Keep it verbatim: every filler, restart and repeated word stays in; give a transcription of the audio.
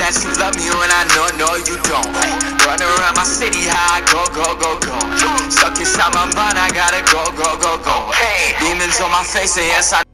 that you love me when I know, no you don't. Run around my city, how I go, go, go, go. Stuck inside my mind, I gotta go, go, go, go. Demons on my face, and yes I